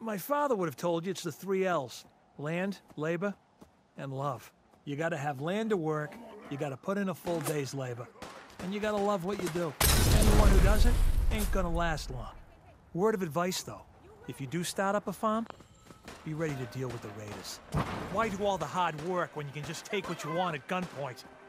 My father would have told you it's the 3 L's. Land, labor, and love. You gotta have land to work, you gotta put in a full day's labor, and you gotta love what you do. Anyone who doesn't ain't gonna last long. Word of advice, though. If you do start up a farm, be ready to deal with the raiders. Why do all the hard work when you can just take what you want at gunpoint?